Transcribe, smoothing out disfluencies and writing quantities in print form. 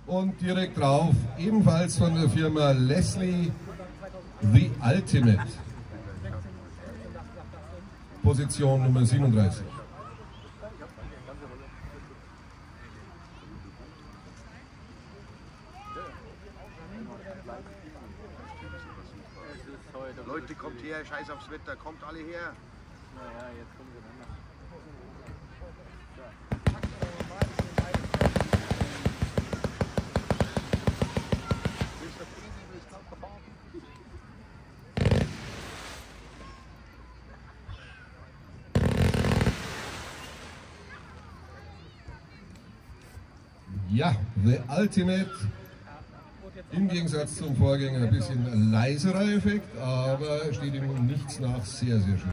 Und direkt drauf, ebenfalls von der Firma Leslie, The Ultimate. Position Nummer 37. Leute, kommt her, scheiß aufs Wetter, kommt alle her. Naja, jetzt kommen sie dann noch. Ja, The Ultimate, im Gegensatz zum Vorgänger ein bisschen leiserer Effekt, aber steht ihm nichts nach, sehr, sehr schön.